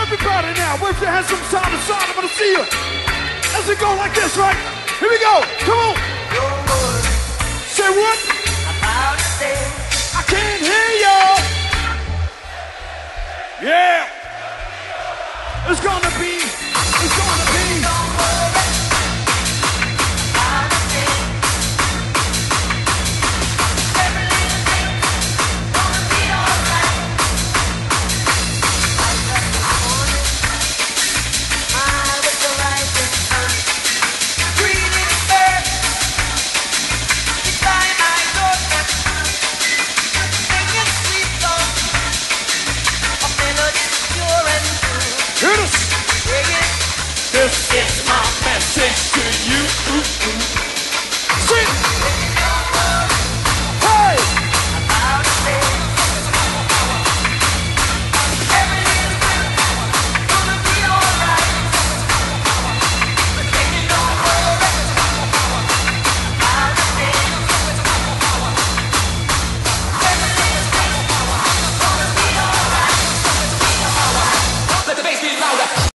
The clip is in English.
Everybody now, wave your hands from side to side. I want to see you. As we go like this, right? Here we go. Come on. Say what?